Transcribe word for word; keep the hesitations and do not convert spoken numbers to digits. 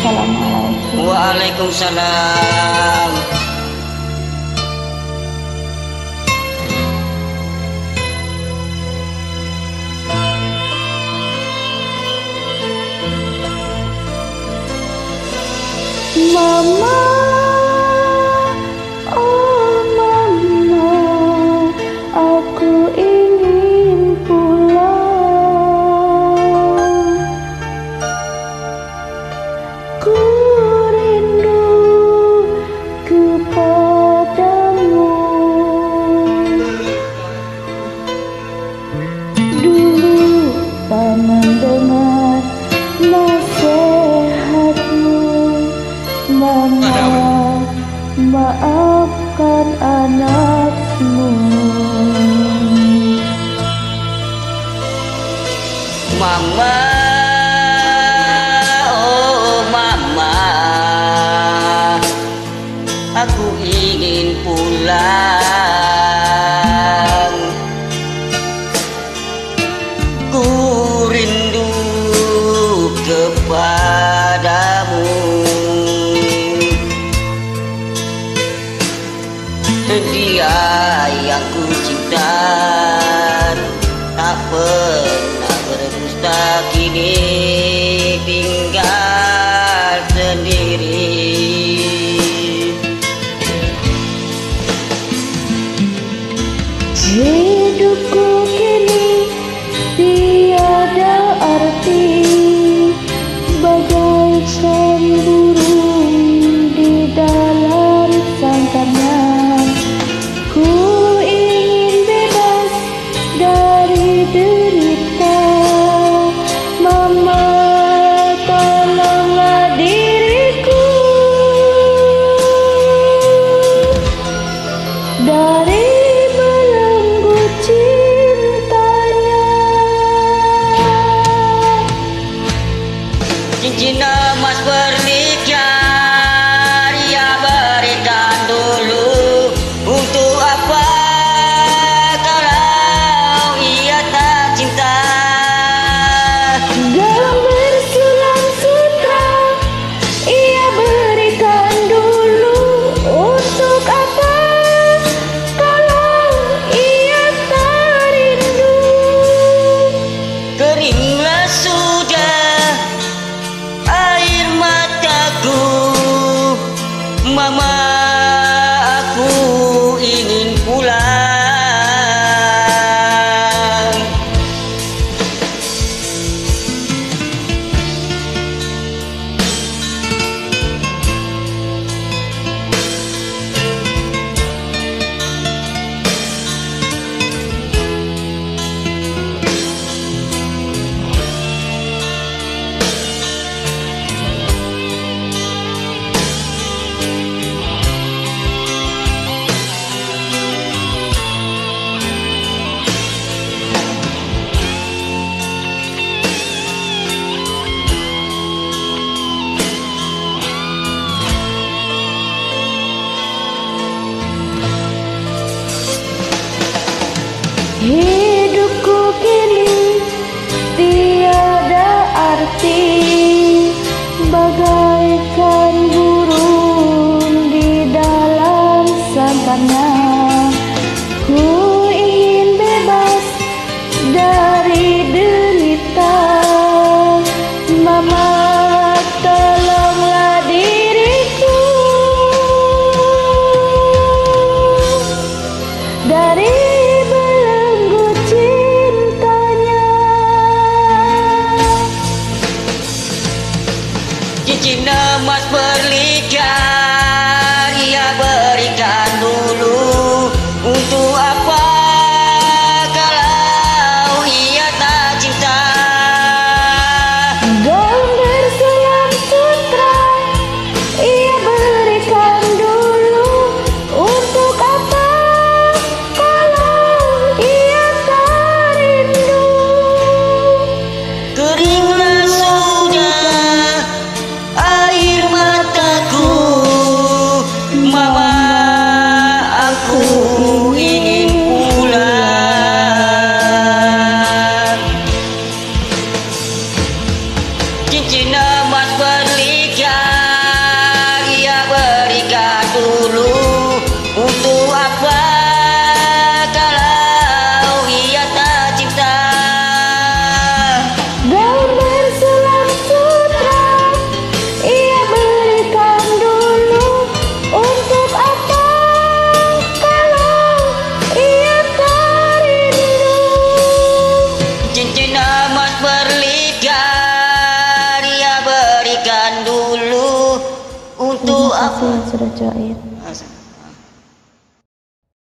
Wassalamualaikum. Waalaikumsalam. Mama, oh mama, aku ingin pulang. Ku rindu kepadamu. Dulu tak mendengar nasihatmu. Mama, maafkan anakmu. Mama, oh mama, aku ingin pulang. Ku rindu kepadamu. Dia yang ku cinta tak pernah berdusta, kini tinggal sendiri. Hidupku kini tiada arti, bagaikan burung di dalam sangkarnya. Ku ingin bebas dari derita. Mama, tolonglah diriku dari belenggu cintanya. Cincin emas pernikahan ia berikan dulu. Untuk apa kalau ia tak cinta? Dalam bersulam sutra ia berikan dulu. Untuk apa kalau ia tak rindu? Keringlah sudah air mataku. Mama, aku ingin pulang. Hidupku kini tiada arti, bagaikan burung di dalam sangkarnya. Ku ingin bebas dari derita. Mama, tolonglah diriku dari belenggu cintanya. sudah cair.